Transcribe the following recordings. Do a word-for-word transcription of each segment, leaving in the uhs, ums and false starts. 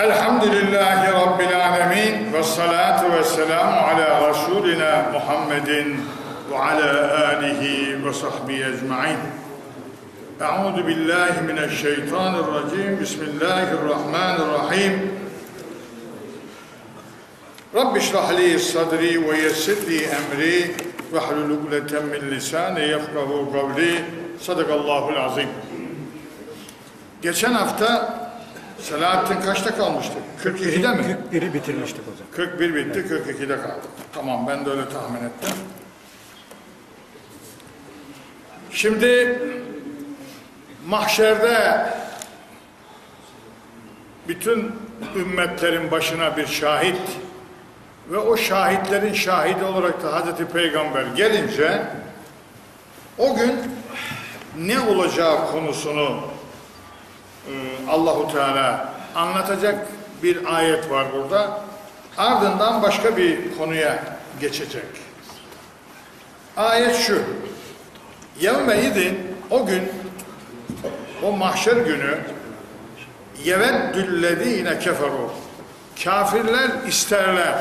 Elhamdülillahi Rabbil alemin ve salatu ve selamu ala Resulina Muhammedin ve ala alihi ve sahbihi ecma'in. Euzu billahi mineşşeytanirracim. Bismillahirrahmanirrahim. Rabbi şrah li sadri ve yessir li emri ve hlul ukdeten min lisani yefkahu kavli. Sadakallahul azim. Geçen hafta Selahattin kaçta kalmıştık? kırk ikide mi? kırk biri bitirmiştik hocam. kırk bir bitti, evet. kırk ikide kaldık. Tamam, ben de öyle tahmin ettim. Şimdi mahşerde bütün ümmetlerin başına bir şahit ve o şahitlerin şahidi olarak da Hazreti Peygamber gelince o gün ne olacağı konusunu Allahu Teala anlatacak bir ayet var burada. Ardından başka bir konuya geçecek. Ayet şu: Yevme-idin, o gün, o mahşer günü, yeveddüllezîne keferû, kafirler isterler.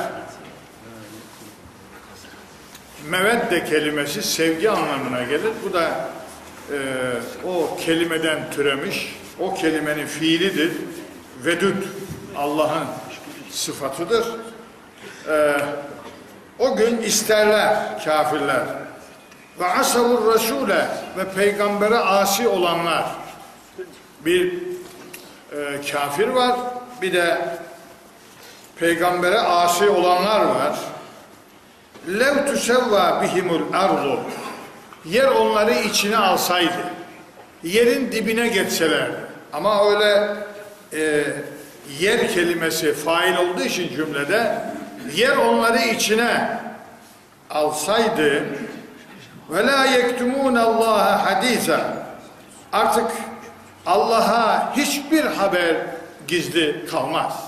Mevedde kelimesi sevgi anlamına gelir. Bu da e, o kelimeden türemiş. O kelimenin fiilidir. Vedud, Allah'ın sıfatıdır. Ee, o gün isterler kafirler. Ve asavur Resul'e, ve peygambere asi olanlar. Bir e, kafir var, bir de peygambere asi olanlar var. Lev tusevva bihimul ardu, yer onları içine alsaydı, yerin dibine geçseler, ama öyle e, yer kelimesi fail olduğu için cümlede, yer onları içine alsaydı ve la yektumun Allah'a hadisa, artık Allah'a hiçbir haber gizli kalmaz.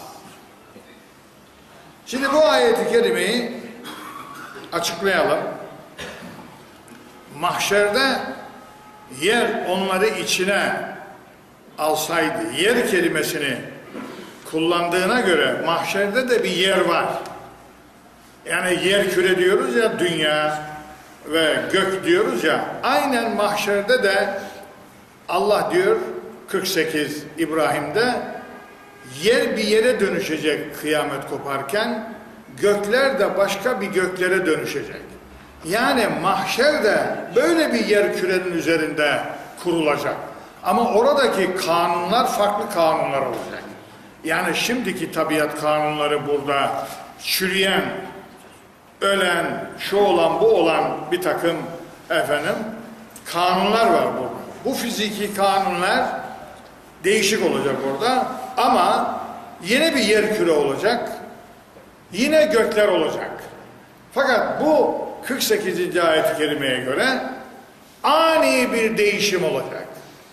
Şimdi bu ayeti kerimeyi açıklayalım. Mahşerde yer onları içine alsaydı, yer kelimesini kullandığına göre mahşerde de bir yer var. Yani yer küre diyoruz ya, dünya ve gök diyoruz ya, aynen mahşerde de Allah diyor kırk sekiz İbrahim'de, yer bir yere dönüşecek kıyamet koparken, gökler de başka bir göklere dönüşecek. Yani mahşer de böyle bir yer kürenin üzerinde kurulacak. Ama oradaki kanunlar farklı kanunlar olacak. Yani şimdiki tabiat kanunları burada çürüyen, ölen, şu olan, bu olan bir takım efendim kanunlar var burada. Bu fiziki kanunlar değişik olacak orada, ama yine bir yer küre olacak. Yine gökler olacak. Fakat bu kırk sekizinci ayet-i kerimeye göre ani bir değişim olacak.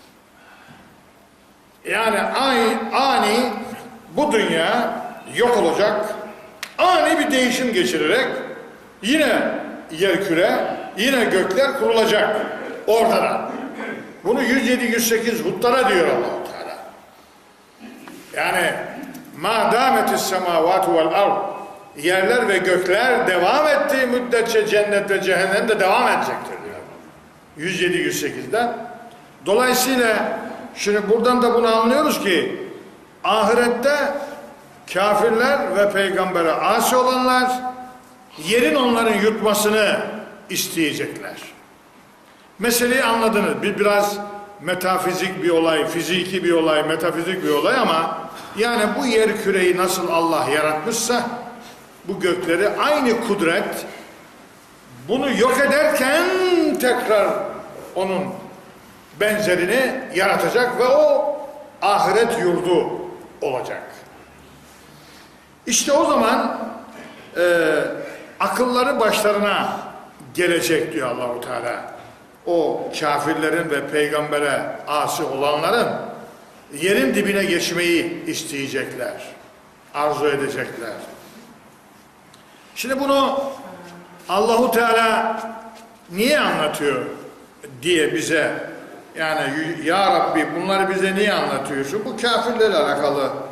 Yani ani, ani bu dünya yok olacak, ani bir değişim geçirerek yine yerküre, yine gökler kurulacak ortada. Bunu yüz yedi yüz sekiz Hutlara diyor Allah-u Teala. Yani ma dametis semavatu vel ard, yerler ve gökler devam ettiği müddetçe cennet ve cehennem de devam edecektir diyor. yüz yedi yüz sekizde. Dolayısıyla şimdi buradan da bunu anlıyoruz ki ahirette kafirler ve peygambere asi olanlar yerin onların yutmasını isteyecekler. Meseleyi anladınız. Bir biraz metafizik bir olay, fiziki bir olay, metafizik bir olay, ama yani bu yer küreyi nasıl Allah yaratmışsa, bu gökleri aynı kudret bunu yok ederken tekrar onun benzerini yaratacak ve o ahiret yurdu olacak. İşte o zaman e, akılları başlarına gelecek diyor Allah-u Teala. O kafirlerin ve peygambere asi olanların yerin dibine geçmeyi isteyecekler, arzu edecekler. Şimdi bunu Allah-u Teala niye anlatıyor diye bize, yani ya Rabbi bunları bize niye anlatıyorsun? Bu kafirlerle alakalı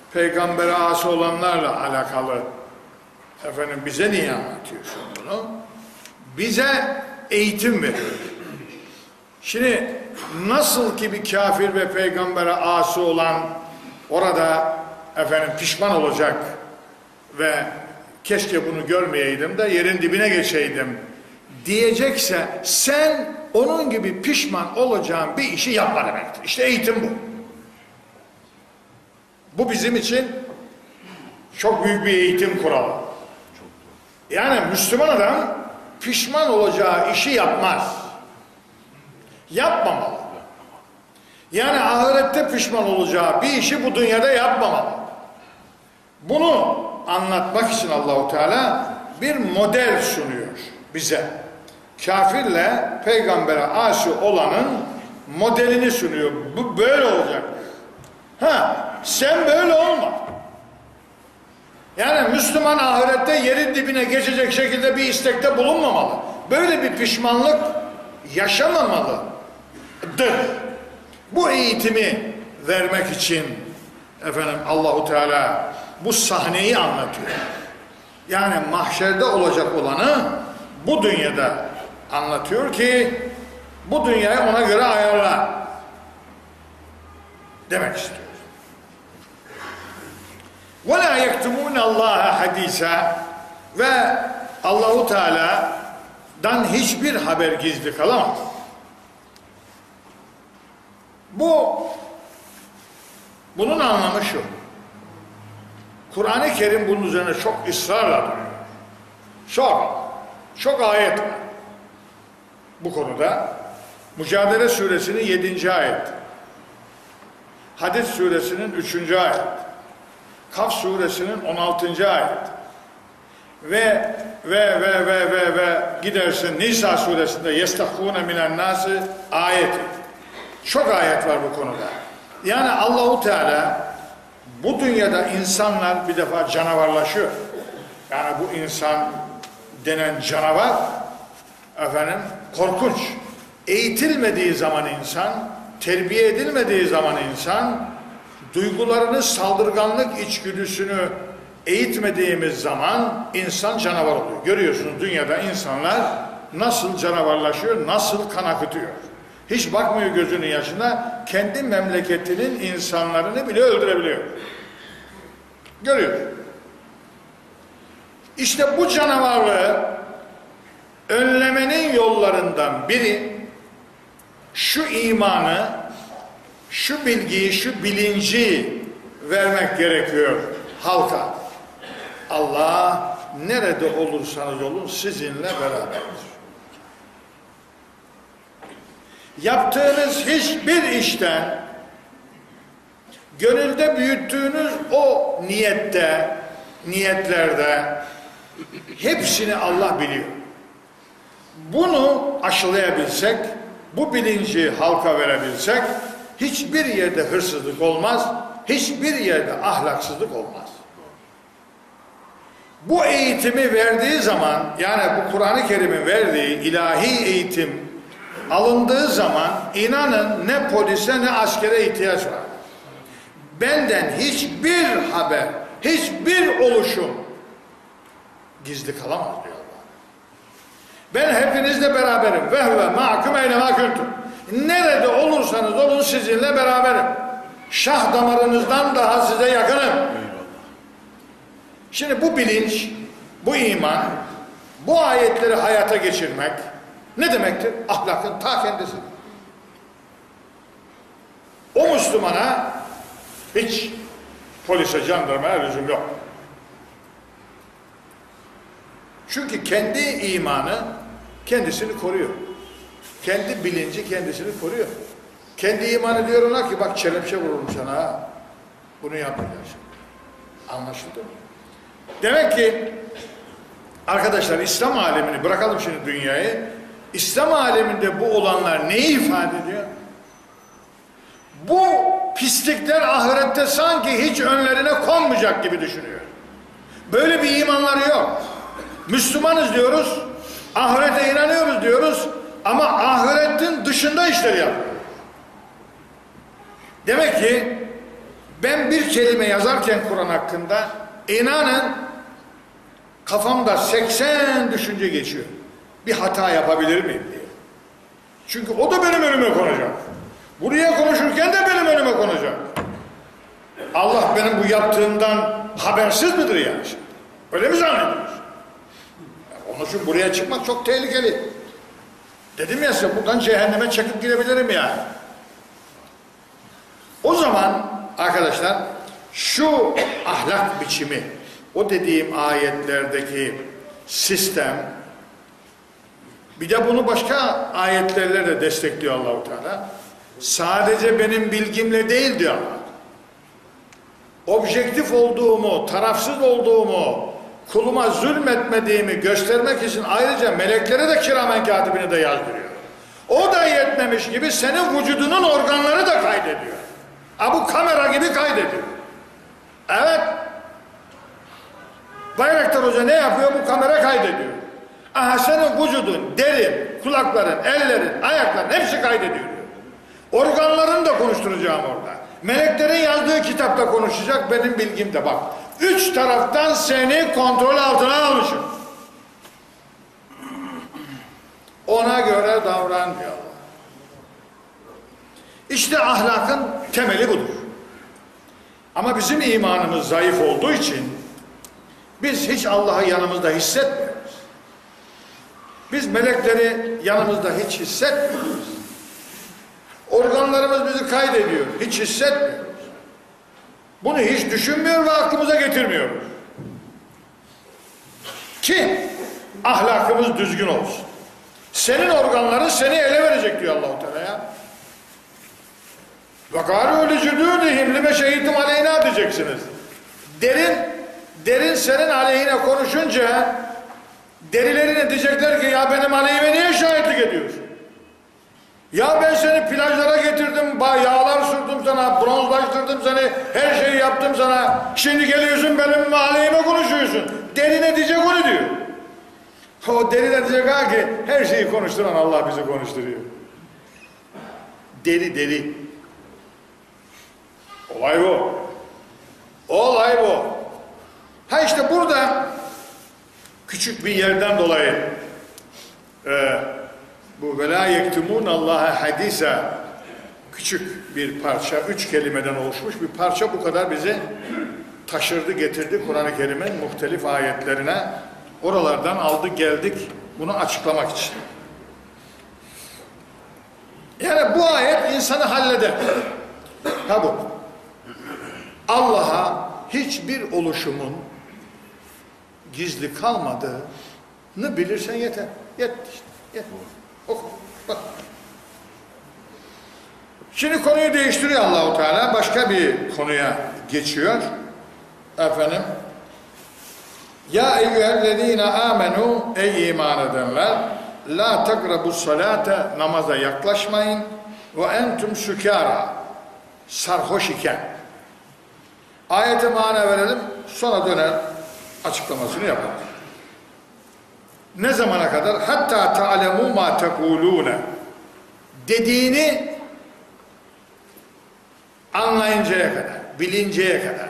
peygambere asi olanlarla alakalı. Efendim bize niye anlatıyorsun bunu? Bize eğitim veriyor. Şimdi nasıl ki bir kafir ve peygambere asi olan orada efendim pişman olacak ve keşke bunu görmeyeydim de yerin dibine geçeydim diyecekse sen onun gibi pişman olacağın bir işi yapma demektir. İşte eğitim bu. Bu bizim için çok büyük bir eğitim kuralı. Yani Müslüman adam pişman olacağı işi yapmaz. Yapmamalı. Yani ahirette pişman olacağı bir işi bu dünyada yapmamalı. Bunu anlatmak için Allahu Teala bir model sunuyor bize. Kafirle peygambere asi olanın modelini sunuyor. Bu böyle olacak. Ha, sen böyle olma. Yani Müslüman ahirette yerin dibine geçecek şekilde bir istekte bulunmamalı. Böyle bir pişmanlık yaşamamalıdır. Bu eğitimi vermek için efendim Allahu Teala bu sahneyi anlatıyor. Yani mahşerde olacak olanı bu dünyada anlatıyor ki bu dünyayı ona göre ayarla demek istiyor. وَلَا يَكْتُمُونَ اللّٰهَ حَد۪يسًا ve Allahu Teala'dan hiçbir haber gizli kalamaz. Bu bunun anlamı şu. Kur'an-ı Kerim bunun üzerine çok ısrarla duruyor. Çok, çok ayet var. Bu konuda Mücadele Suresinin yedinci ayet. Hadid Suresinin üçüncü ayet. Kaf Suresinin on altıncı ayet. Ve ve ve ve ve ve gidersin Nisa Suresinde yestahkûne minen nâsı ayeti. Çok ayet var bu konuda. Yani Allahu Teala bu dünyada insanlar bir defa canavarlaşıyor. Yani bu insan denen canavar efendim korkunç. Eğitilmediği zaman insan, terbiye edilmediği zaman insan, duygularını, saldırganlık içgüdüsünü eğitmediğimiz zaman insan canavar oluyor. Görüyorsunuz dünyada insanlar nasıl canavarlaşıyor, nasıl kan akıtıyor. Hiç bakmıyor gözünün yaşına, kendi memleketinin insanlarını bile öldürebiliyor. Görüyor. İşte bu canavarlığı önlemenin yollarından biri şu imanı, şu bilgiyi, şu bilinci vermek gerekiyor halka. Allah nerede olursanız olun sizinle beraberdir. Yaptığınız hiçbir işten, gönülde büyüttüğünüz o niyette, niyetlerde hepsini Allah biliyor. Bunu aşılayabilsek, bu bilinci halka verebilsek, hiçbir yerde hırsızlık olmaz, hiçbir yerde ahlaksızlık olmaz. Bu eğitimi verdiği zaman, yani bu Kur'an-ı Kerim'in verdiği ilahi eğitim alındığı zaman inanın ne polise ne askere ihtiyaç var. Benden hiçbir haber, hiçbir oluşum gizli kalamaz diyor Allah. Ben hepinizle beraberim. Ve huve ma'akum eyne ma kuntum. Nerede olursanız olun sizinle beraberim. Şah damarınızdan daha size yakınım. Şimdi bu bilinç, bu iman, bu ayetleri hayata geçirmek ne demektir? Ahlakın ta kendisi. O Müslümana hiç polise, jandarmaya lüzum yok. Çünkü kendi imanı kendisini koruyor. Kendi bilinci kendisini koruyor. Kendi imanı diyor ona ki bak çelepçe vururum sana ha. Bunu yapmayacaksın. Anlaşıldı mı? Demek ki arkadaşlar İslam alemini bırakalım şimdi dünyayı. İslam aleminde bu olanlar neyi ifade ediyor? Bu pislikler ahirette sanki hiç önlerine konmayacak gibi düşünüyor. Böyle bir imanları yok. Müslümanız diyoruz, ahirete inanıyoruz diyoruz ama ahiretin dışında işler yapıyoruz. Demek ki Ben bir kelime yazarken Kur'an hakkında inanın kafamda seksen düşünce geçiyor. Bir hata yapabilir miyim diye. Çünkü o da benim önüme konacak. Buraya konuşurken de benim önüme konacak. Allah benim bu yaptığımdan habersiz midir yani? Öyle mi zannediyorsun? Onun için buraya çıkmak çok tehlikeli. Dedim ya size buradan cehenneme çekip girebilirim yani. O zaman arkadaşlar şu ahlak biçimi, o dediğim ayetlerdeki sistem, bir de bunu başka ayetlerle de destekliyor Allah-u Teala. Sadece benim bilgimle değil diyor Allah. Objektif olduğumu, tarafsız olduğumu, kuluma zulmetmediğimi göstermek için ayrıca meleklere de kiramen katibini de yazdırıyor. O da yetmemiş gibi senin vücudunun organları da kaydediyor. Ha bu kamera gibi kaydediyor. Evet. Bayraktar Hoca ne yapıyor? Bu kamera kaydediyor. Aha senin vücudun, derin, kulakların, ellerin, ayakların hepsi kaydediyor. Organlarını da konuşturacağım orada. Meleklerin yazdığı kitapta konuşacak, benim bilgim de bak. Üç taraftan seni kontrol altına almışım. Ona göre davran diyor Allah. İşte ahlakın temeli budur. Ama bizim imanımız zayıf olduğu için biz hiç Allah'ı yanımızda hissetmiyoruz. Biz melekleri yanımızda hiç hissetmiyoruz. Organlarımız bizi kaydediyor. Hiç hissetmiyoruz. Bunu hiç düşünmüyor ve aklımıza getirmiyoruz. Ki ahlakımız düzgün olsun. Senin organların seni ele verecek diyor Allah-u Teala ya. وَقَالُوا لِجُدُودِهِمْ لِمَ شَهِدْتُمْ عَلَيْنَا diyeceksiniz. Derin, derin senin aleyhine konuşunca derilerine diyecekler ki ya benim aleyhime niye şahitlik ediyorsun? Ya ben seni plajlara getirdim, yağlar sürdüm sana, bronzlaştırdım seni, her şeyi yaptım sana. Şimdi geliyorsun benim aleyhime konuşuyorsun. Derine diyecek onu diyor. O derine diyecek ha ki her şeyi konuşturan Allah bizi konuşturuyor. Deri deri. Olay bu. Olay bu. Ha işte burada küçük bir yerden dolayı e, bu velâ yektumûn Allah'a hadîse küçük bir parça, üç kelimeden oluşmuş bir parça bu kadar bizi taşırdı getirdi Kur'an-ı Kerim'in muhtelif ayetlerine. Oralardan aldık geldik bunu açıklamak için. Yani bu ayet insanı halleder. Ha bu. Allah'a hiçbir oluşumun gizli kalmadığını bilirsen yeter. Yeter işte. Yeter. Oku. Bak. Şimdi konuyu değiştiriyor Allah-u Teala. Başka bir konuya geçiyor. Efendim. Ya eyyühellezine amenu ey iman edenler la takrabus salate namaza yaklaşmayın ve entum sükara sarhoş iken. Ayete mana verelim sonra döner açıklamasını yapalım. Ne zamana kadar? Hatta ta'lemu ma tekulune dediğini anlayıncaya kadar, bilinceye kadar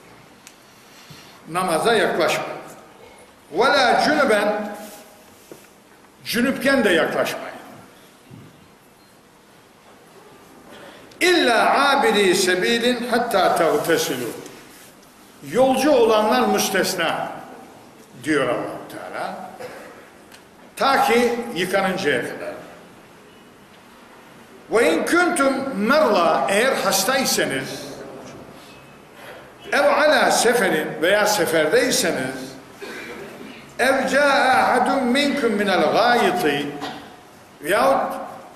namaza yaklaşma. Ve la cünüben cünüpken de yaklaşmayın. İlla abiri sebilin hatta tağtesilu. Yolcu olanlar müstesna diyor Allah Teala. Ta ki yıkanıncaya kadar. Ve in kuntum merla eğer hastaysanız ev ala seferin veya seferdeyseniz ev caa ahadun minkum minel gâyiti veyahut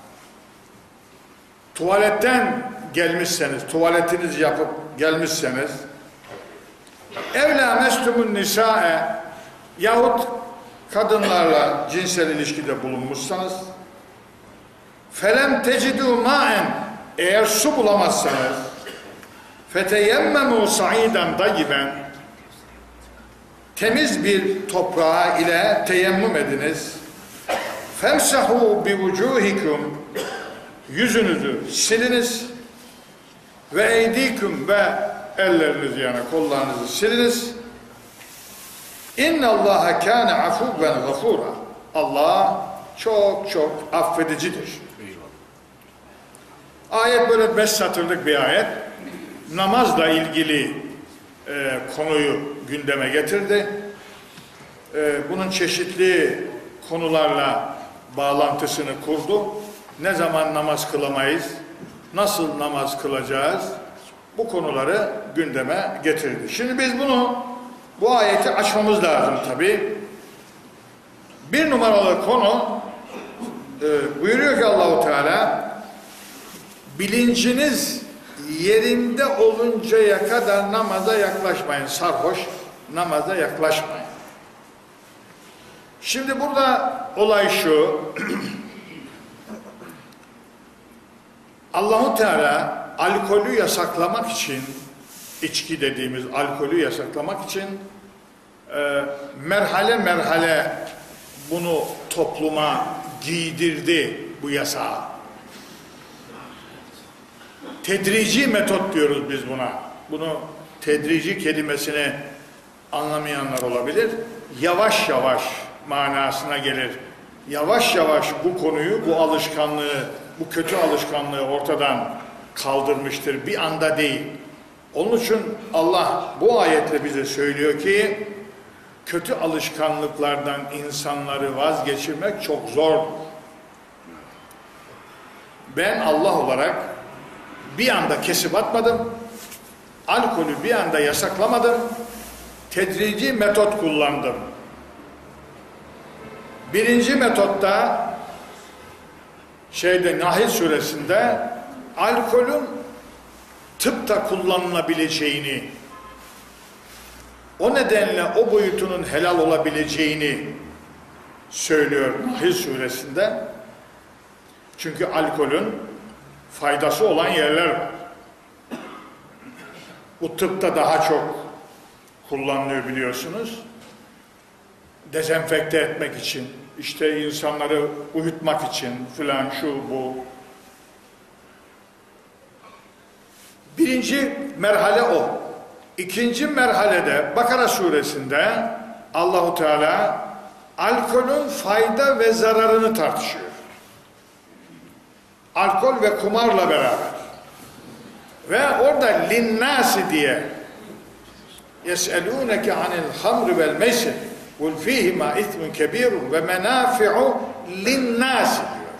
tuvaletten gelmişseniz, tuvaletinizi yapıp gelmişseniz ev la mestumun nisa'e yahut kadınlarla cinsel ilişkide bulunmuşsanız felem tecidû mâen eğer su bulamazsanız feteyemmemû sa'iden dayiben temiz bir toprağı ile teyemmüm ediniz femsahû bi vücûhikum yüzünüzü siliniz ve eydiküm ve ellerinizi yani kollarınızı siliniz. İnne Allaha kâne afuvven gafura. Allah çok çok affedicidir. Ayet böyle beş satırlık bir ayet. Namazla ilgili e, konuyu gündeme getirdi. E, bunun çeşitli konularla bağlantısını kurdu. Ne zaman namaz kılamayız? Nasıl namaz kılacağız? Bu konuları gündeme getirdi. Şimdi biz bunu, bu ayeti açmamız lazım tabii. Bir numaralı konu e, buyuruyor ki Allahu Teala, bilinciniz yerinde oluncaya kadar namaza yaklaşmayın. Sarhoş namaza yaklaşmayın. Şimdi burada olay şu. Allahu Teala alkolü yasaklamak için, içki dediğimiz alkolü yasaklamak için e, merhale merhale bunu topluma giydirdi, bu yasağı. Tedrici metot diyoruz biz buna. Bunu tedrici kelimesini anlamayanlar olabilir. Yavaş yavaş manasına gelir. Yavaş yavaş bu konuyu, bu alışkanlığı, bu kötü alışkanlığı ortadan kaldırmıştır. Bir anda değil. Onun için Allah bu ayetle bize söylüyor ki kötü alışkanlıklardan insanları vazgeçirmek çok zor. Ben Allah olarak bir anda kesip atmadım. Alkolü bir anda yasaklamadım. Tedrici metot kullandım. Birinci metotta şeyde Nahl suresinde alkolün tıpta kullanılabileceğini, o nedenle o boyutunun helal olabileceğini söylüyor Nahl suresinde. Çünkü alkolün faydası olan yerler var. Bu tıpta daha çok kullanılıyor biliyorsunuz. Dezenfekte etmek için, işte insanları uyutmak için filan, şu bu. Birinci merhale o. İkinci merhalede Bakara suresinde Allahu Teala alkolün fayda ve zararını tartışıyor. Alkol ve kumarla beraber. Ve orada linnâsi diye yes'elûneke anil hamri vel meysir kul fîhimâ ithmun kebîrun ve menâfi'u linnâsi diyor.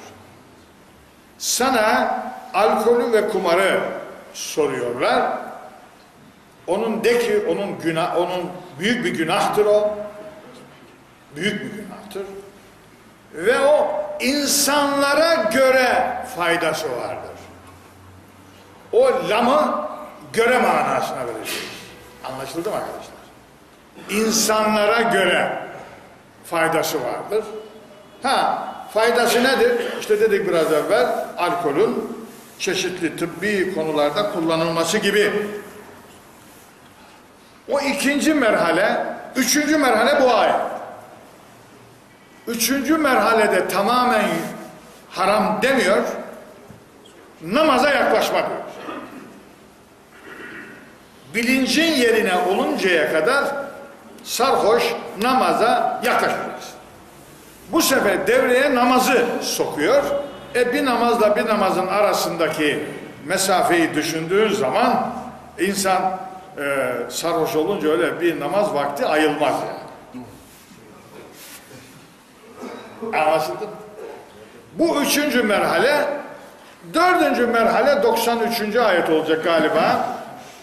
Sana alkolü ve kumarı soruyorlar. Onun de ki onun günah, onun büyük bir günahtır o. Büyük bir günahtır. Ve o insanlara göre faydası vardır. O lamı göre manasına vereceğiz. Anlaşıldı mı arkadaşlar? İnsanlara göre faydası vardır. Ha, faydası nedir? İşte dedik biraz evvel, alkolün çeşitli tıbbi konularda kullanılması gibi. O ikinci merhale, üçüncü merhale bu ayet. Üçüncü merhalede tamamen haram demiyor, namaza yaklaşma diyor. Bilincin yerine oluncaya kadar sarhoş namaza yaklaşmayız. Bu sefer devreye namazı sokuyor. E bir namazla bir namazın arasındaki mesafeyi düşündüğün zaman insan e, sarhoş olunca öyle bir namaz vakti ayılmaz yani. Anlaşıldı? Bu üçüncü merhale. Dördüncü merhale doksan üçüncü ayet olacak galiba.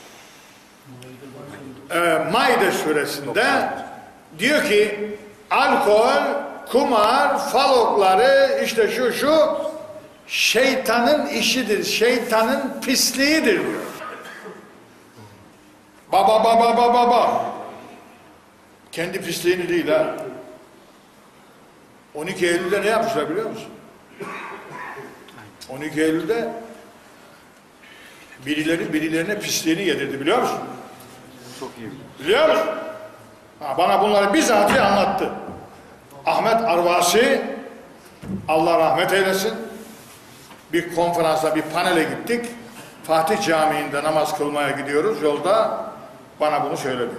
Ee, Maide suresinde diyor ki alkol, kumar, falokları işte şu şu şeytanın işidir, şeytanın pisliğidir diyor. Baba baba baba baba. Kendi pisliğini değil ha. on iki Eylül'de ne yapmışlar biliyor musun? on iki Eylül'de birileri birilerine pisliğini yedirdi biliyor musun? Çok iyi. Biliyor musun? Ha, bana bunları bizatihi anlattı. Ahmet Arvasi, Allah rahmet eylesin, bir konferansa, bir panele gittik. Fatih Camii'nde namaz kılmaya gidiyoruz. Yolda bana bunu söyledi.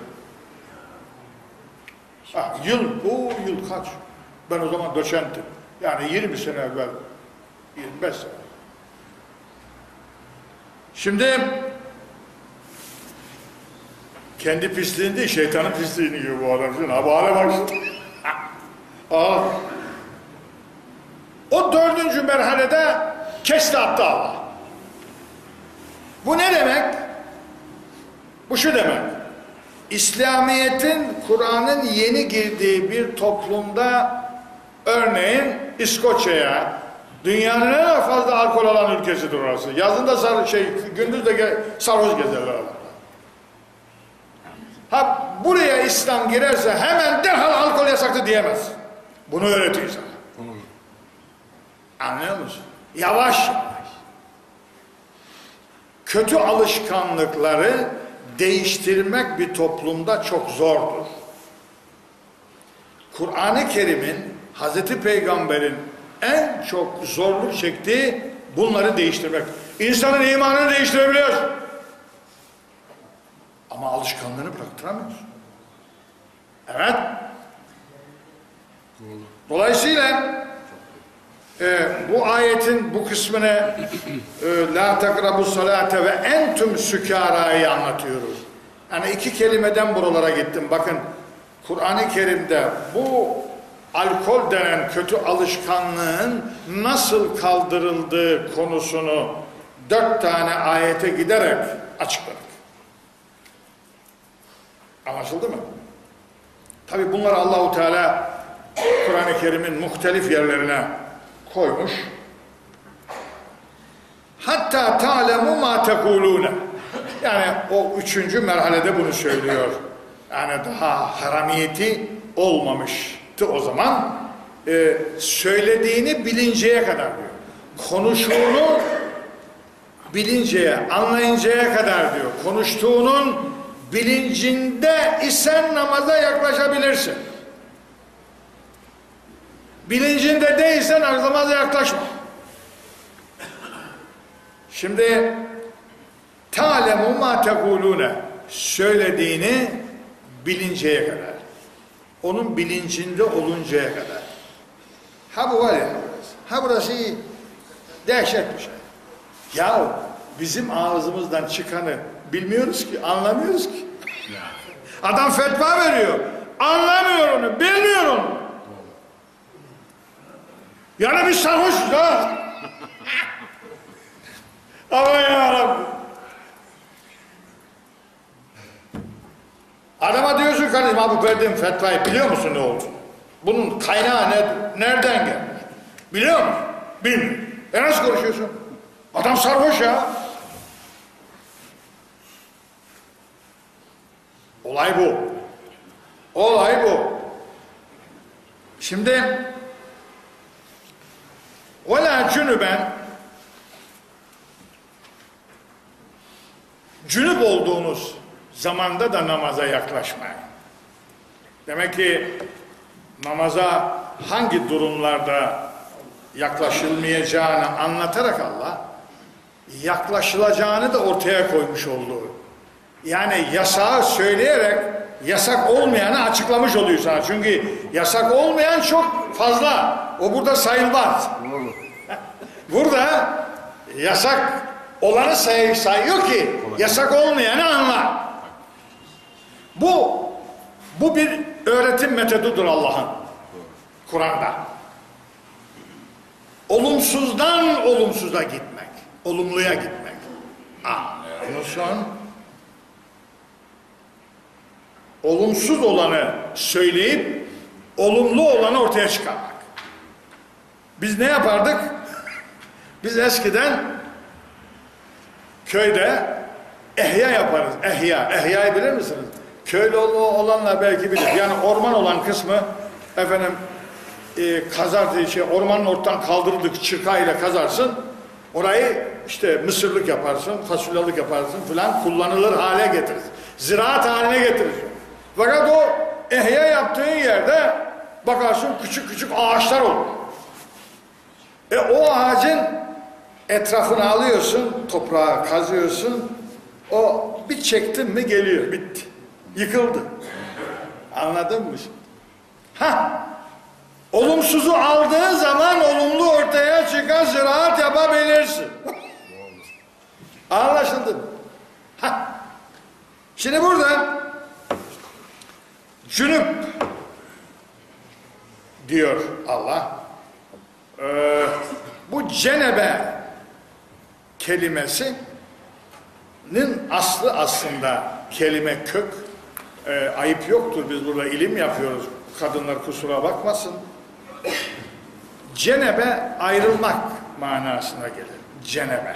Ha, yıl, o yıl kaç? Ben o zaman doçentim. Yani yirmi sene evvel, yirmi beş sene. Şimdi kendi pisliğini değil, şeytanın pisliğini yiyor bu adam. Şimdi ha, bu hale bak. Aa. O dördüncü merhalede kesti attı Allah. Bu ne demek? Bu şu demek. İslamiyet'in, Kur'an'ın yeni girdiği bir toplumda, örneğin İskoçya'ya, dünyanın en fazla alkol alan ülkesidir orası. Yazında sar, şey, gündüz de sarhoş gezerler adamlar. Ha, buraya İslam girerse hemen derhal alkol yasaktı diyemez. Bunu öğretiyor sana. Anlıyor musun? Yavaş yavaş. Kötü alışkanlıkları değiştirmek bir toplumda çok zordur. Kur'an-ı Kerim'in, Hazreti Peygamber'in en çok zorluk çektiği bunları değiştirmek. İnsanın imanını değiştirebiliyor. Ama alışkanlığını bıraktıramıyorsun. Evet. Dolayısıyla e, bu ayetin bu kısmını e, la takrabu salate ve entüm sükâra'yı anlatıyoruz. Yani iki kelimeden buralara gittim. Bakın Kur'an-ı Kerim'de bu alkol denen kötü alışkanlığın nasıl kaldırıldığı konusunu dört tane ayete giderek açıkladık. Anlaşıldı mı? Tabi bunları Allahu Teala Kur'an-ı Kerim'in muhtelif yerlerine koymuş. Hatta ta'lemu ma tekulune. Yani o üçüncü merhalede bunu söylüyor. Yani daha haramiyeti olmamıştı o zaman. Ee, söylediğini bilinceye kadar diyor. Konuştuğunu bilinceye, anlayıncaya kadar diyor. Konuştuğunun bilincinde isen namaza yaklaşabilirsin. Bilincinde değilsen namaza yaklaşma. Şimdi ta'lemu ma tekulune, söylediğini bilinceye kadar. Onun bilincinde oluncaya kadar. Ha bu var ya, ha burası dehşet bir şey. Ya bizim ağzımızdan çıkanı bilmiyoruz ki, anlamıyoruz ki. Adam fetva veriyor. Anlamıyor onu, bilmiyor onu. Yani biz sarhoşuz ha. Aman yarabbim. Adama diyorsun kardeşim, bu verdiğim fetvayı biliyor musun ne oldu? Bunun kaynağı ne, nereden gelmiş? Biliyor musun? Bilmiyor. E nasıl konuşuyorsun? Adam sarhoş ya. Olay bu. Olay bu. Şimdi وَلَا cünüben, cünüp olduğunuz zamanda da namaza yaklaşmayın. Demek ki namaza hangi durumlarda yaklaşılmayacağını anlatarak Allah yaklaşılacağını da ortaya koymuş oldu. Yani yasağı söyleyerek yasak olmayanı açıklamış oluyor sana. Çünkü yasak olmayan çok fazla. O burada sayılmaz. Burada yasak olanı say sayıyor ki yasak olmayanı anla. Bu bu bir öğretim metodudur Allah'ın Kur'an'da. Olumsuzdan olumsuza gitmek, olumluya gitmek. Anlıyor musun? Olumsuz olanı söyleyip olumlu olanı ortaya çıkarmak. Biz ne yapardık? Biz eskiden köyde ehya yaparız. Ehya. Ehya'yı bilir misiniz? Köylü olanlar belki bilir. Yani orman olan kısmı efendim e, kazar, şey, ormanın ortadan kaldırıldık çırkayla kazarsın. Orayı işte mısırlık yaparsın, fasulyelik yaparsın filan, kullanılır hale getirir. Ziraat haline getirir. Fakat o ehya yaptığın yerde bakarsın küçük küçük ağaçlar olur. E o ağacın Etrafını alıyorsun, toprağa kazıyorsun, o bir çektin mi geliyor, bitti. Yıkıldı. Anladın mı? Ha, olumsuzu aldığı zaman olumlu ortaya çıkan ziraat yapabilirsin. Anlaşıldı mı? Ha. Şimdi burada cünüp diyor Allah. Ee, bu cenebe kelimesinin aslı aslında kelime kök. Ee, ayıp yoktur, biz burada ilim yapıyoruz. Kadınlar kusura bakmasın. Cenebe ayrılmak manasına gelir. Cenebe.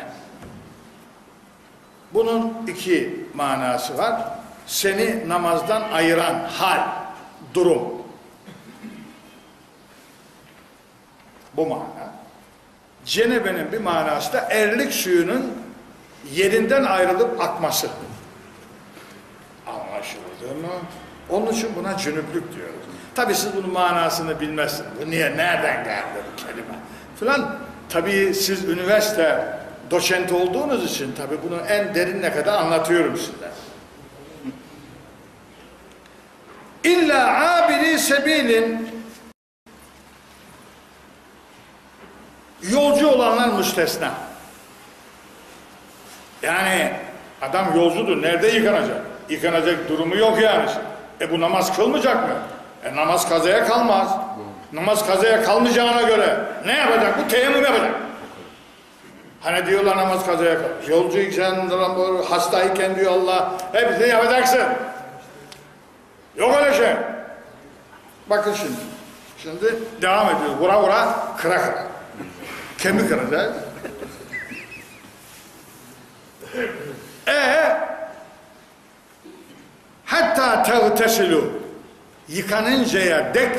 Bunun iki manası var. Seni namazdan ayıran hal, durum. Bu mana. Cenebenin bir manası da erlik suyunun yerinden ayrılıp akması. Anlaşıldı mı? Onun için buna cünüplük diyoruz. Tabi siz bunun manasını bilmezsiniz. Bu niye, nereden geldi bu kelime? Falan. Tabi siz üniversite doçenti olduğunuz için tabi bunu en derinine kadar anlatıyorum size. İlla abiri sebilin, yolcu olanlar müstesna. Yani adam yolcudur. Nerede yıkanacak? Yıkanacak durumu yok yani. E bu namaz kılmayacak mı? E namaz kazaya kalmaz. Namaz kazaya kalmayacağına göre ne yapacak? Bu teyemmüm yapacak. Hani diyorlar namaz kazaya kalmış. Yolcuyken, hastayken diyor Allah, hepsini yapacaksın. Yok öyle şey. Bakın şimdi. Şimdi devam ediyoruz. Vura vura, kıra kıra. Kemik kıracak. Eee hatta tevtesilu, yıkanıncaya dek,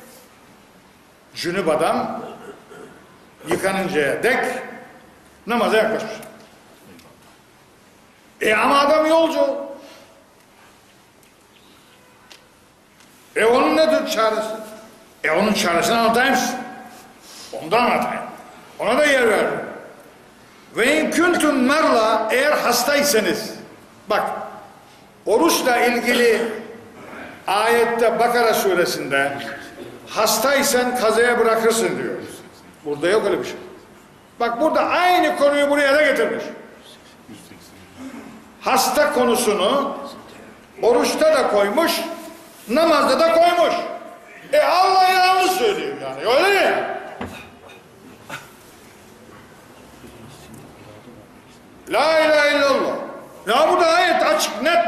cünüp adam yıkanıncaya dek namaza yaklaşmış. E ama adam yolcu. E onun nedir çaresi? E onun çaresini anlatayım size. Onu da anlatayım. Ona da yer ver. Ve in kuntum merla, eğer hastaysanız, bak oruçla ilgili ayette Bakara suresinde hastaysan kazaya bırakırsın diyor. Burada yok öyle bir şey. Bak burada aynı konuyu buraya da getirmiş. Hasta konusunu oruçta da koymuş, namazda da koymuş. E Allah yanlış söylüyor yani, öyle mi? La ilahe illallah. Ya burada ayet açık, net.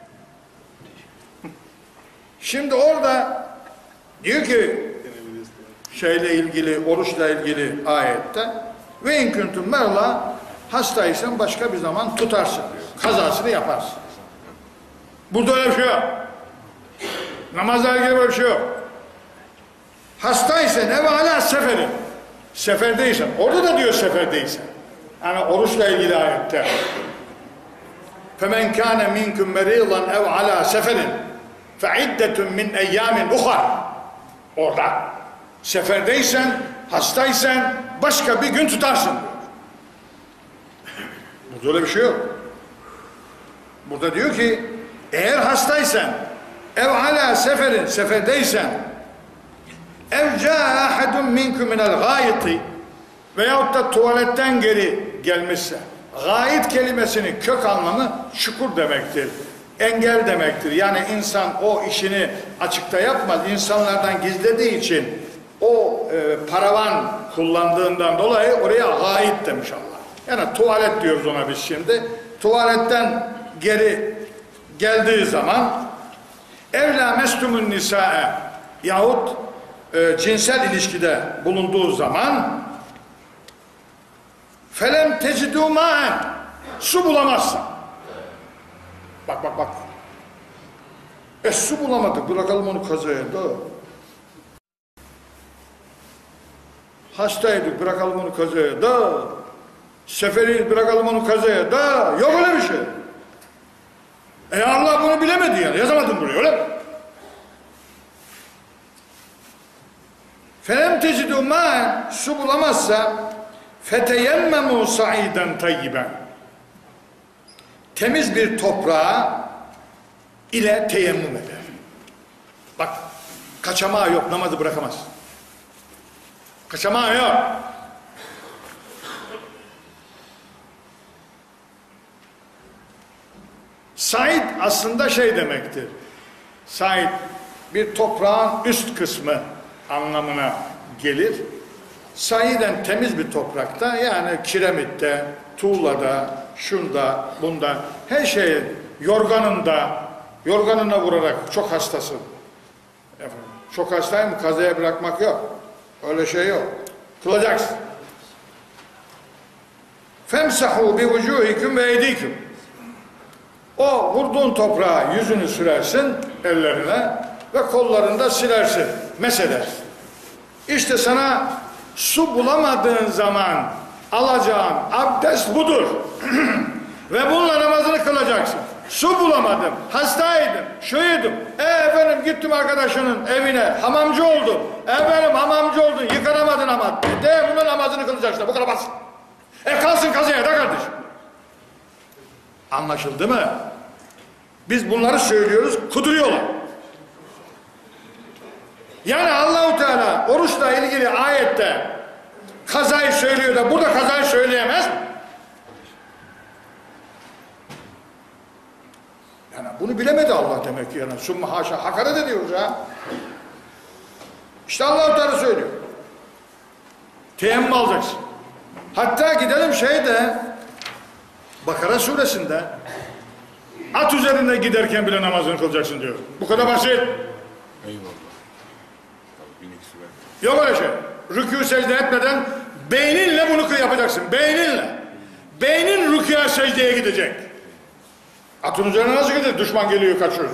Şimdi orada diyor ki şeyle ilgili, oruçla ilgili ayette ve in kuntum merla, hastaysan başka bir zaman tutarsın diyor. Kazasını yaparsın. Burada öyle bir şey yok. Namazla ilgili böyle bir şey yok. Hastaysan ev hala seferin. Seferdeysen. Orada da diyor seferdeysen. Yani oruçla ilgili ayette. فَمَنْ كَانَ مِنْكُمْ مَرِيضًا اَوْ عَلَى سَفَرٍ فَعِدَّةٌ مِنْ اَيَّامٍ اُخَرٍ. Orada. Seferdeysen, hastaysan başka bir gün tutarsın. Burada öyle bir şey yok. Burada diyor ki eğer hastaysan, ev ala seferin, seferdeysen, ev caa ahadun minkum minel gâyiti, veyahut da tuvaletten geri gelmişse, gâyit kelimesinin kök anlamı çukur demektir, engel demektir. Yani insan o işini açıkta yapmaz, insanlardan gizlediği için o e, paravan kullandığından dolayı oraya gâyit demiş Allah. Yani tuvalet diyoruz ona biz şimdi. Tuvaletten geri geldiği zaman evlâ mestumun nisâe yahut e, cinsel ilişkide bulunduğu zaman felem tecidû mâen, su bulamazsın. Bak bak bak. E su bulamadık, bırakalım onu kazaya da. Hastaydık, bırakalım onu kazaya da. Seferiyiz, bırakalım onu kazaya da. Yok öyle bir şey. E Allah bunu bilemedi yani, yazamadın buraya, öyle mi? Felem tecidû mâen, su bulamazsa feteyemmemu sa'iden tayyiben. Temiz bir toprağa ile teyemmüm eder. Bak, kaçamağı yok, namazı bırakamaz. Kaçamağı yok. Said aslında şey demektir. Said bir toprağın üst kısmı anlamına gelir. Saiden temiz bir toprakta, yani kiremitte, tuğlada, şunda, bunda, her şey, yorganında, yorganına vurarak çok hastasın. Efendim, çok hastayım, kazaya bırakmak yok. Öyle şey yok. Kılacaksın. Femsahu bi vucuhikum ve eydiküm. O vurduğun toprağa yüzünü sürersin, ellerine ve kollarında silersin, mesedersin. İşte sana su bulamadığın zaman alacağın abdest budur. Ve bununla namazını kılacaksın. Su bulamadım, hastaydım, şuydum. E efendim gittim arkadaşının evine, hamamcı oldum. Efendim hamamcı oldun, yıkanamadın ama. De bunun namazını kılacaksın, bu kadar basit. E kalsın kazaya da kardeşim. Anlaşıldı mı? Biz bunları söylüyoruz, kuduruyorlar. Yani Allah-u Teala oruçla ilgili ayette kazayı söylüyor da burada kazayı söyleyemez mi? Yani bunu bilemedi Allah demek ki, yani summa haşa, hakaret ediyoruz ha. İşte Allah-u Teala söylüyor. Teyemmüm alacaksın. Hatta gidelim şeyde, Bakara suresinde, at üzerinde giderken bile namazını kılacaksın diyor. Bu kadar basit. Eyvallah. Yok öyle şey. Rükû secde etmeden beyninle bunu yapacaksın. Beyninle. Beynin rükûya secdeye gidecek. Atın üzerine nasıl gider? Düşman geliyor, kaçıyor.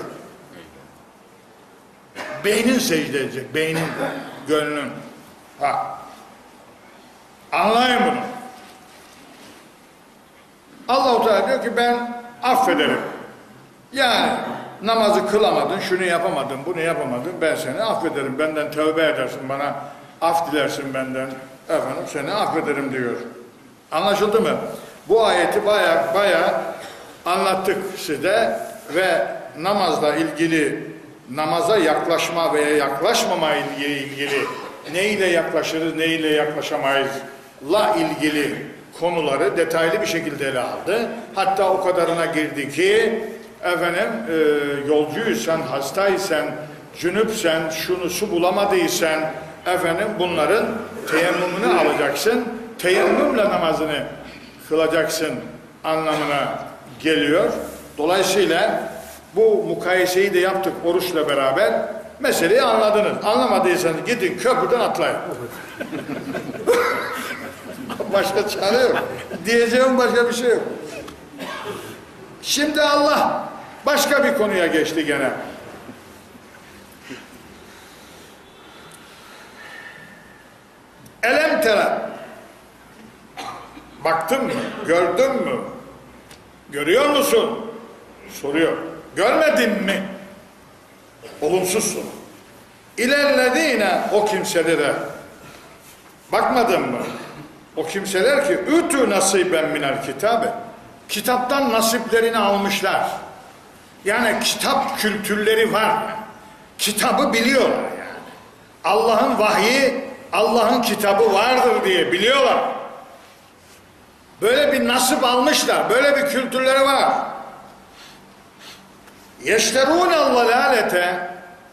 Beynin secde edecek. Beynin, gönlün. Ha. Anlayın bunu. Allah-u Teala diyor ki ben affederim. Yani namazı kılamadın, şunu yapamadın, bunu yapamadın, ben seni affederim. Benden tövbe edersin, bana af dilersin benden. Efendim seni affederim diyor. Anlaşıldı mı? Bu ayeti baya baya anlattık size ve namazla ilgili, namaza yaklaşma veya yaklaşmama ilgili, ilgili ne ile yaklaşırız, ne ile yaklaşamayız la ilgili konuları detaylı bir şekilde ele aldı. Hatta o kadarına girdi ki efendim e, yolcuysan, hastaysan, cünüpsen, şunu su bulamadıysan efendim bunların teyemmümünü alacaksın. Teyemmümle namazını kılacaksın anlamına geliyor. Dolayısıyla bu mukayeseyi de yaptık oruçla beraber. Meseleyi anladınız. Anlamadıysanız gidin köprüden atlayın. Başka çare yok. Diyeceğim başka bir şey yok. Şimdi Allah başka bir konuya geçti gene. Elem tere. Baktın mı? Gördün mü? Görüyor musun? Soruyor. Görmedin mi? Olumsuz soru. İlerlediğine o kimselere bakmadın mı? O kimseler ki ütü nasiben minel kitabe. Kitaptan nasiplerini almışlar. Yani kitap kültürleri var. Kitabı biliyorlar yani. Allah'ın vahyi, Allah'ın kitabı vardır diye biliyorlar. Böyle bir nasip almışlar. Böyle bir kültürleri var. Yeşterûnel lalâlete,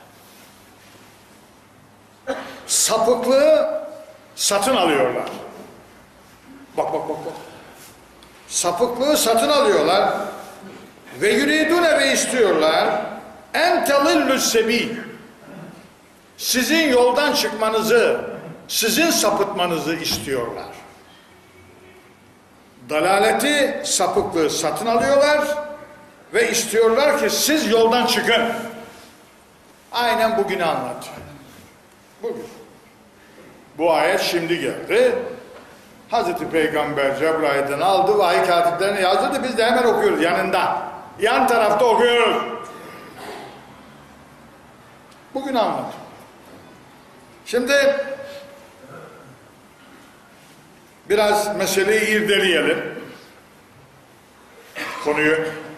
sapıklığı satın alıyorlar. Bak bak bak bak. Sapıklığı satın alıyorlar ve yuridune ve istiyorlar en telillü's sebil, sizin yoldan çıkmanızı, sizin sapıtmanızı istiyorlar. Dalaleti, sapıklığı satın alıyorlar ve istiyorlar ki siz yoldan çıkın. Aynen bugünü anlatıyor. Bugün. Bu ayet şimdi geldi. Hazreti Peygamber Cebrail'den aldı, vahiy katiplerini yazdırdı, biz de hemen okuyoruz yanında. Yan tarafta okuyoruz. Bugün anlat. Şimdi biraz meseleyi irdeleyelim. Konuyu.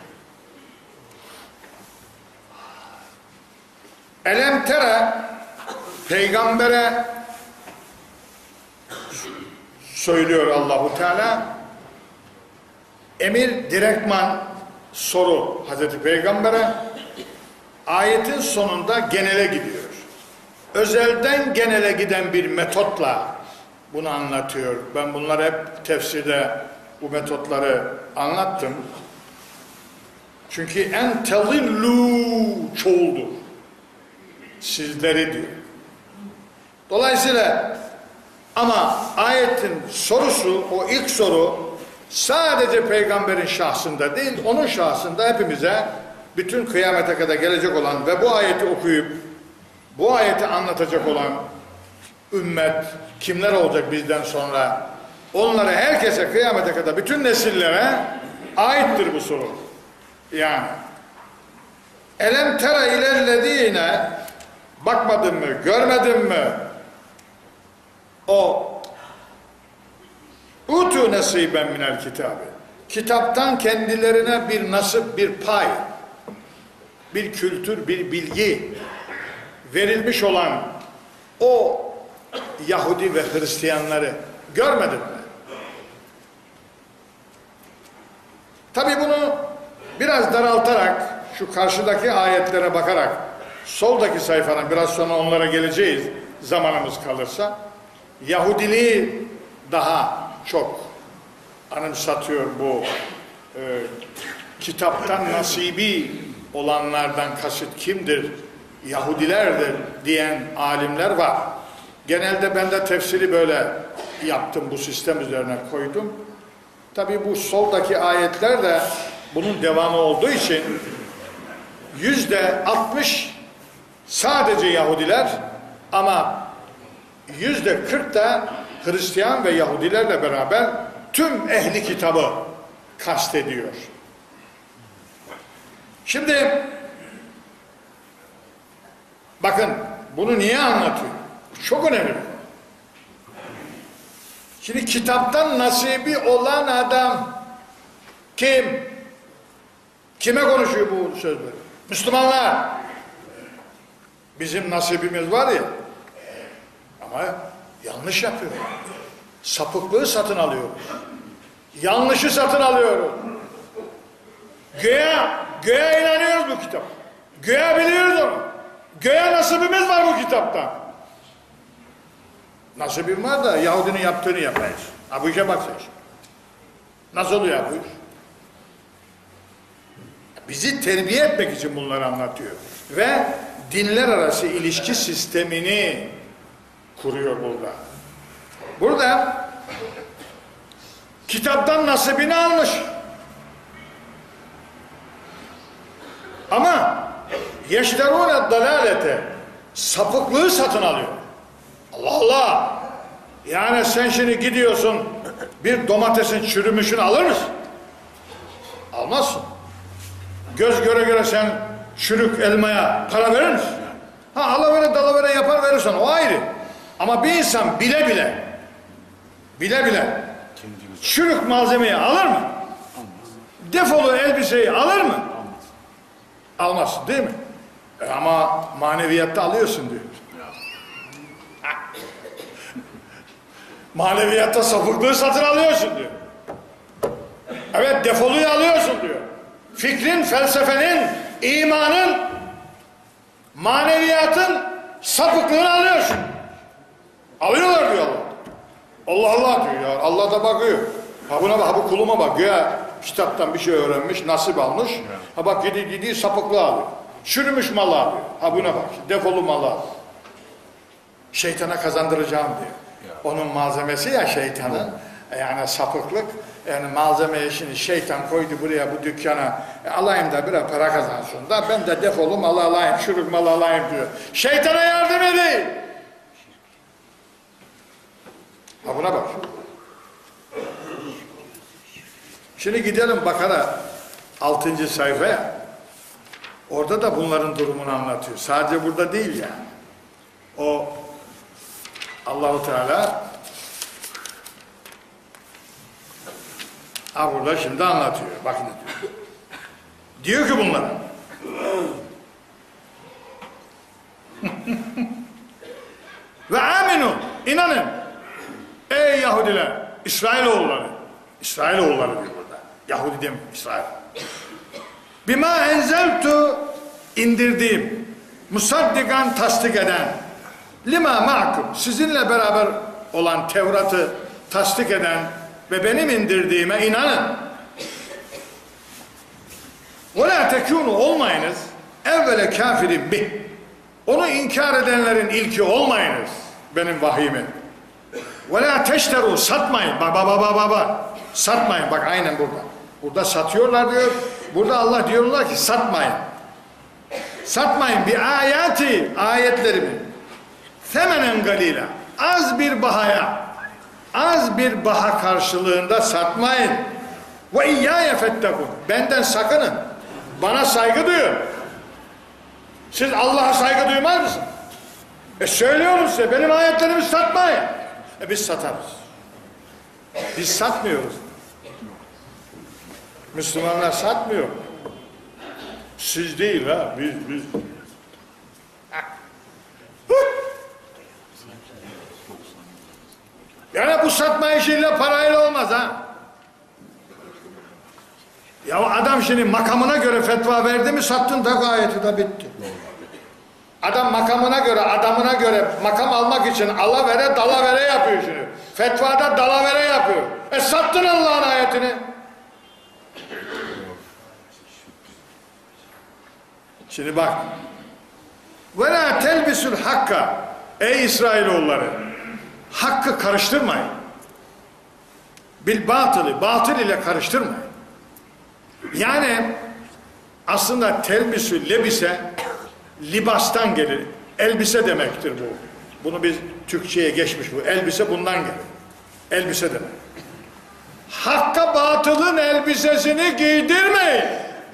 Elem tere, peygambere söylüyor Allahu Teala. Emir direktman soru Hazreti Peygamber'e. Ayetin sonunda genele gidiyor. Özelden genele giden bir metotla bunu anlatıyor. Ben bunları hep tefsirde bu metotları anlattım. Çünkü en tezillu çoğuldur. Sizleri diyor. Dolayısıyla ama ayetin sorusu, o ilk soru sadece peygamberin şahsında değil, onun şahsında hepimize, bütün kıyamete kadar gelecek olan ve bu ayeti okuyup bu ayeti anlatacak olan ümmet kimler olacak bizden sonra? Onlara, herkese, kıyamete kadar bütün nesillere aittir bu soru. Yani elem tera ilellezine, bakmadın mı, görmedin mi? O utu nasiben minel kitabı, kitaptan kendilerine bir nasip, bir pay, bir kültür, bir bilgi verilmiş olan o Yahudi ve Hristiyanları görmedin mi? Tabii bunu biraz daraltarak, şu karşıdaki ayetlere bakarak, soldaki sayfanın, biraz sonra onlara geleceğiz zamanımız kalırsa, Yahudiliği daha çok anımsatıyor bu e, kitaptan nasibi olanlardan kasıt kimdir? Yahudilerdir diyen alimler var. Genelde ben de tefsiri böyle yaptım, bu sistem üzerine koydum. Tabii bu soldaki ayetler de bunun devamı olduğu için yüzde altmış sadece Yahudiler ama yüzde kırk da Hristiyan ve Yahudilerle beraber tüm ehli kitabı kastediyor. Şimdi bakın bunu niye anlatıyor? Çok önemli. Şimdi kitaptan nasibi olan adam kim? Kime konuşuyor bu sözleri? Müslümanlar. Bizim nasibimiz var ya, ama yanlış yapıyor. Sapıklığı satın alıyoruz. Yanlışı satın alıyoruz. Göğe, göğe inanıyoruz bu kitap. Göğe biliyoruz onu. Göğe nasibimiz var bu kitaptan. Nasibim var da Yahudinin yaptığını yapmayız. Ha bu işe bak sen. Nasıl oluyor bu iş? Bizi terbiye etmek için bunları anlatıyor. Ve dinler arası ilişki sistemini kuruyor burada. Burada kitaptan nasibini almış. Ama yeşterûne dalâlete, sapıklığı satın alıyor. Allah Allah! Yani sen şimdi gidiyorsun, bir domatesin çürümüşünü alır mısın? Almazsın. Göz göre göre sen çürük elmaya para verir misin? Ha alavere dalavere yapar verirsen o ayrı. Ama bir insan bile bile bile bile çürük malzemeyi alır mı? Defolu elbiseyi alır mı? Almaz değil mi? E ama maneviyatta alıyorsun diyor. Maneviyatta sapıklığı satın alıyorsun diyor. Evet, defoluyu alıyorsun diyor. Fikrin, felsefenin, imanın, maneviyatın sapıklığını alıyorsun. Alıyorlar diyor Allah. Allah Allah diyor ya. Allah da bakıyor. Ha buna bak, ha bu kuluma bak. Güya kitaptan bir şey öğrenmiş, nasip almış. Ha bak gidiyor gidiyor sapıklığı alıyor. Çürümüş malı alıyor. Ha buna bak. Defolu malı alıyor. Şeytana kazandıracağım diyor. Onun malzemesi ya şeytanın. Yani sapıklık. Yani malzemeyi şimdi şeytan koydu buraya bu dükkana. E, alayım da biraz para kazansın da ben de defolu malı alayım, çürük malı alayım diyor. Şeytana yardım edin. Ha buna bak. Şimdi gidelim Bakara altıncı sayfaya. Orada da bunların durumunu anlatıyor. Sadece burada değil yani. O Allah-u Teala Ha burada şimdi anlatıyor. Bakın diyor. Diyor ki bunlara. Ve aminu, inanın. Ey Yahudiler, İsrailoğulları. İsrailoğulları diyor burada. Yahudi demiyor, İsrail. Bima enzeltu, indirdiğim, musaddikan, tasdik eden, lima ma'kum, sizinle beraber olan Tevrat'ı tasdik eden ve benim indirdiğime inanın. Ve la tekûnû, olmayınız, evvele kafirin bih, onu inkar edenlerin ilki olmayınız benim vahiyimi. Ve la teşterû, satmayın, bak bak bak bak bak, satmayın, bak aynen burada. Burada satıyorlar diyor, burada Allah diyorlar ki satmayın. Satmayın bir ayati, ayetlerimi. Semenen galila, az bir bahaya, az bir baha karşılığında satmayın. Ve iyyâye fettekûn, benden sakının. Bana saygı duyun. Siz Allah'a saygı duymaz mısınız? E söylüyorum size, benim ayetlerimi satmayın. E biz satarız. Biz satmıyoruz. Müslümanlar satmıyor. Siz değil ha, biz biz. Yani bu satma işiyle parayla olmaz ha. Ya adam şimdi makamına göre fetva verdi mi sattın da ayeti de bitti. Adam makamına göre, adamına göre makam almak için alavere dalavere yapıyor şimdi. Fetvada dalavere yapıyor. E sattın Allah'ın ayetini. Şimdi bak. Ve la telbisul hakka. Ey İsrailoğulları, hakkı karıştırmayın. Bil batılı, batıl ile karıştırmayın. Yani aslında telbisü lebise libastan gelir. Elbise demektir bu. Bunu biz Türkçe'ye geçmiş bu. Elbise bundan gelir. Elbise demek. Hakka batılın elbisesini giydirmeyin.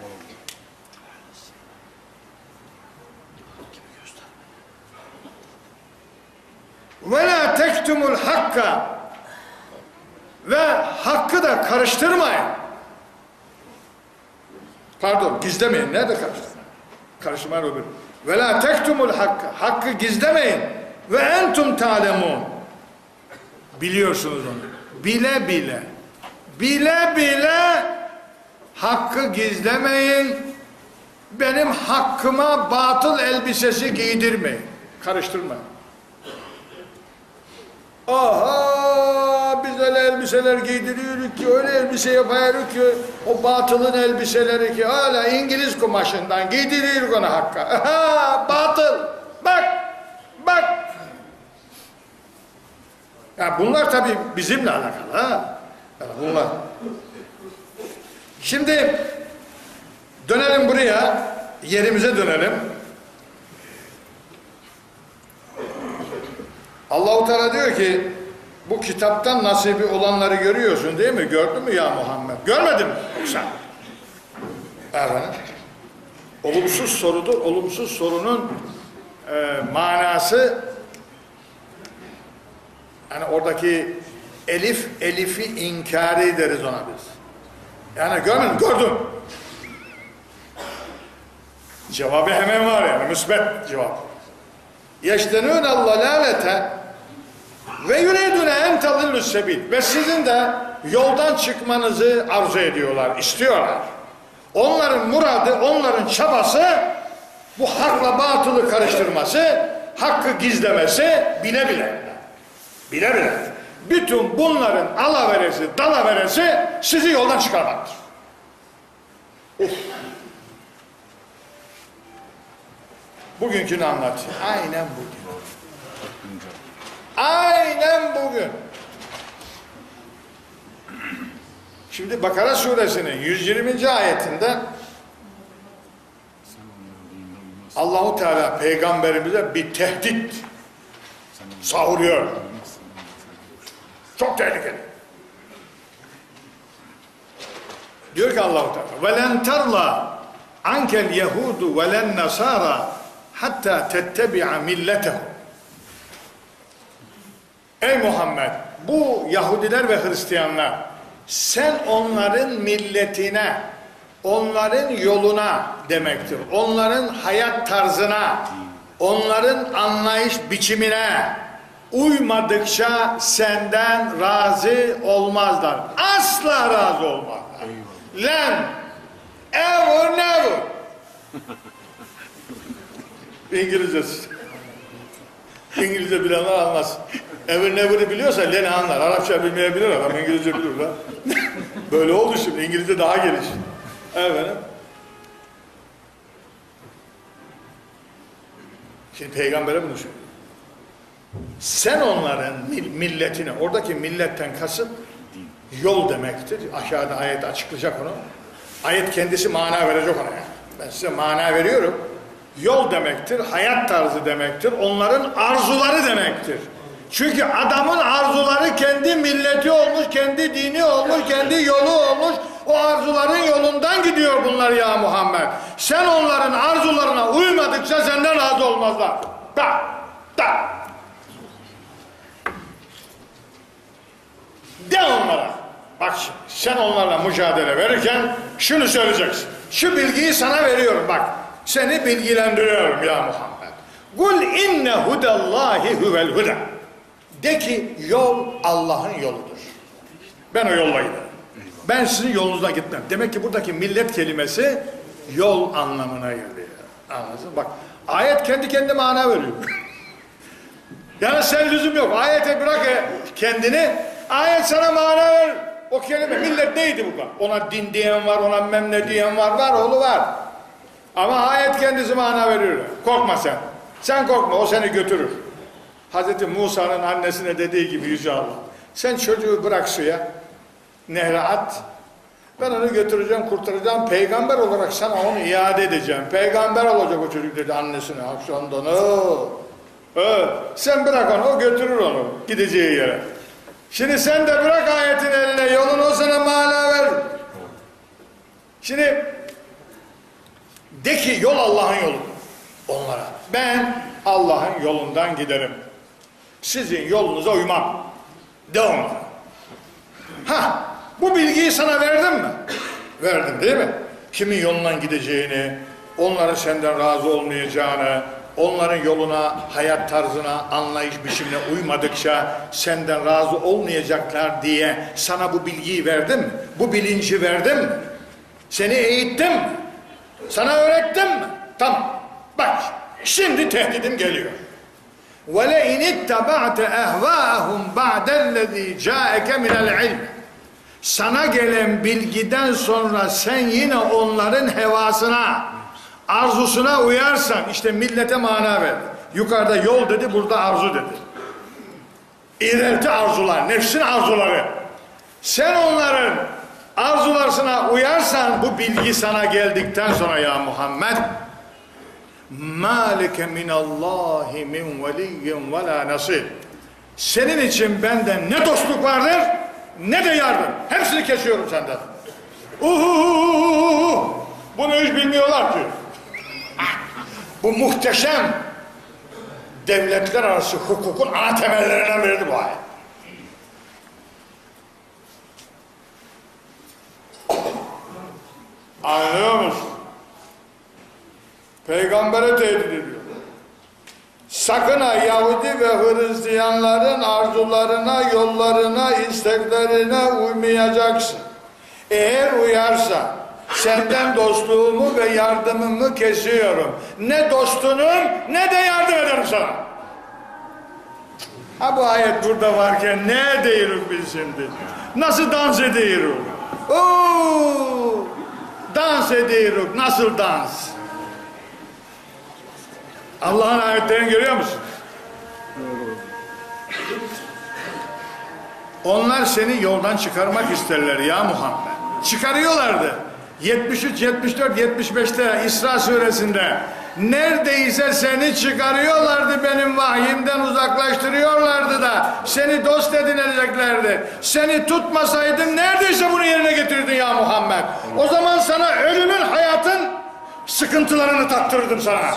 Ve la tektumul hakka, ve hakkı da karıştırmayın. Pardon, gizlemeyin. Nerede karıştırmayın? Karıştırmayın öbür. Ve la tektumul hakka, hakkı gizlemeyin. Ve entum ta'lemun, biliyorsunuz onu. Bile bile, bile bile hakkı gizlemeyin. Benim hakkıma batıl elbisesi giydirmeyin. Karıştırmayın. Aha, biz öyle elbiseler giydiriyoruz ki, öyle elbise yapıyoruz ki, o batılın elbiseleri ki, hala İngiliz kumaşından giydiriyoruz ona hakka. Aha, batıl. Bak, bak. Ya bunlar tabii bizimle alakalı ha. Yani bunlar. Şimdi dönelim buraya, yerimize dönelim. Allah-u Teala diyor ki, bu kitaptan nasibi olanları görüyorsun değil mi? Gördün mü ya Muhammed? Görmedin mi yoksa? Evet. Olumsuz sorudur. Olumsuz sorunun e, manası, yani oradaki elif, elifi inkari deriz ona biz. Yani görmedin, gördüm. Cevabı hemen var yani, müsbet cevap. Yeştenûne lalâlete ve yuridûne en tadillus sebil, ve sizin de yoldan çıkmanızı arzu ediyorlar, istiyorlar. Onların muradı, onların çabası bu hakla batılı karıştırması, hakkı gizlemesi, bile bile. Bile bile. Bütün bunların alaveresi, dalaveresi sizi yoldan çıkarmaktır. Uf. Bugünkünü anlatayım. Aynen bugün. Aynen bugün. Şimdi Bakara suresinin yüz yirminci ayetinde Allahu Teala peygamberimize bir tehdit savuruyor. Çok tehlikeli. Diyor ki Allahu Teala: "Ve len terla ankel yehudu ve len nasara hatta tettebi'a milletehum." Ey Muhammed, bu Yahudiler ve Hristiyanlar Sen onların milletine, onların yoluna demektir. Onların hayat tarzına, onların anlayış biçimine uymadıkça senden razı olmazlar. Asla razı olmazlar. Lan, ever never. İngilizcesi. İngilizce bilenler anlasın. Ever never'ı biliyorsa Len'i anlar. Arapça bilmeyebilir adam. İngilizce bilir lan. Böyle oldu şimdi. İngilizce daha geliş. Evet. Şimdi Peygamber'e bunu söylüyor. Sen onların milletine, oradaki milletten kasıt yol demektir. Aşağıda ayet açıklayacak onu. Ayet kendisi mana verecek ona. Yani. Ben size mana veriyorum. Yol demektir, hayat tarzı demektir, onların arzuları demektir. Çünkü adamın arzuları kendi milleti olmuş, kendi dini olmuş, kendi yolu olmuş. O arzuların yolundan gidiyor bunlar ya Muhammed. Sen onların arzularına uymadıkça senden razı olmazlar. Da, da. De onlara. Bak şimdi, sen onlarla mücadele verirken şunu söyleyeceksin. Şu bilgiyi sana veriyorum bak. Seni bilgilendiriyorum ya Muhammed. Kul inne hudallahi huvel huda. De ki yol Allah'ın yoludur. Ben o yolla giderim. Ben sizin yolunuzdan gitmem. Demek ki buradaki millet kelimesi yol anlamına geliyor. Anladın? Bak ayet kendi kendine mana veriyor. Yani sen lüzum yok. Ayete bırak kendini. Ayet sana mana ver. O kelime millet neydi bu? Ona din diyen var, ona memne diyen var, var oğlu var. Ama ayet kendisi mana veriyor. Korkma sen. Sen korkma, o seni götürür. Hazreti Musa'nın annesine dediği gibi Yüce Allah. Sen çocuğu bırak suya, nehre at. Ben onu götüreceğim, kurtaracağım. Peygamber olarak sana onu iade edeceğim. Peygamber olacak o çocuk dedi annesine. Akşamdan o. Evet. Sen bırak onu, o götürür onu gideceği yere. Şimdi sen de bırak ayetin eline, yolun o sana mana ver. Şimdi de ki yol Allah'ın yolu onlara. Ben Allah'ın yolundan giderim. Sizin yolunuza uymam. De onlara. Ha, bu bilgiyi sana verdim mi? Verdim değil mi? Kimin yolundan gideceğini, onların senden razı olmayacağını, onların yoluna, hayat tarzına, anlayış biçimine uymadıkça senden razı olmayacaklar diye sana bu bilgiyi verdim mi? Bu bilinci verdim mi? Seni eğittim mi? Sana öğrettim mi? Tamam. Bak şimdi tehdidim geliyor. وَلَاِنِ اتَّبَعْتَ اَهْوَاهُمْ بَعْدَ الَّذ۪ي جَاءَكَ مِنَ الْعِلْمِ. Sana gelen bilgiden sonra sen yine onların hevasına, arzusuna uyarsan, işte millete mana ver. Yukarıda yol dedi, burada arzu dedi. İğrelti arzular, nefsin arzuları. Sen onların arzularına uyarsan, bu bilgi sana geldikten sonra ya Muhammed, مَالِكَ مِنَ اللّٰهِ مِنْ وَلِيٍّ وَلَا نَصِيرٍ. Senin için benden ne dostluk vardır, ne de yardım. Hepsini kesiyorum senden. Uhuhuhuhu. Bunu hiç bilmiyorlar ki. Bu muhteşem devletler arası hukukun ana temellerinden biridir bu ayet. Anlıyor musun? Peygamber'e tehdit ediyor. Sakın ha Yahudi ve Hristiyanların arzularına, yollarına, isteklerine uymayacaksın. Eğer uyarsa senden dostluğumu ve yardımımı kesiyorum. Ne dostunum ne de yardım ederim sana. Ha bu ayet burada varken ne diyoruz biz şimdi? Nasıl dans ediyoruz? Oo! Dans ediyoruz. Nasıl dans? Allah'ın ayetlerini görüyor musun? Onlar seni yoldan çıkarmak isterler ya Muhammed. Çıkarıyorlardı. yetmiş üç, yetmiş dört, yetmiş beşte İsra suresinde neredeyse seni çıkarıyorlardı, benim vahyimden uzaklaştırıyorlardı da seni dost edineceklerdi. Seni tutmasaydın neredeyse bunu yerine getirdin ya Muhammed. O zaman sana ölümün, hayatın sıkıntılarını tattırdım sana.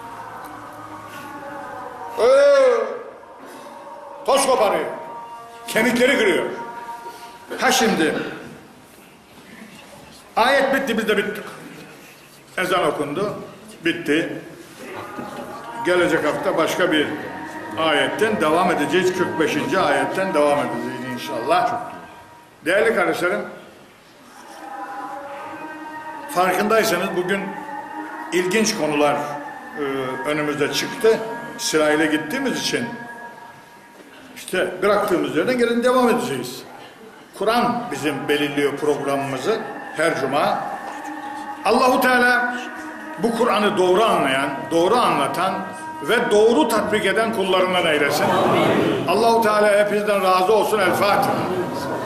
Ee, toz koparıyor. Kemikleri kırıyor. Ha şimdi ayet bitti, biz de bittik. Ezan okundu, bitti. Gelecek hafta başka bir ayetten devam edeceğiz. kırk beşinci ayetten devam edeceğiz inşallah. Değerli kardeşlerim, farkındaysanız bugün ilginç konular e, önümüzde çıktı. Sırayla gittiğimiz için işte bıraktığımız yerden gelin devam edeceğiz. Kur'an bizim belirliyor programımızı her cuma. Allahu Teala bu Kur'an'ı doğru anlayan, doğru anlatan ve doğru tatbik eden kullarından eylesin. Allahu Teala hepinizden razı olsun. El Fatiha.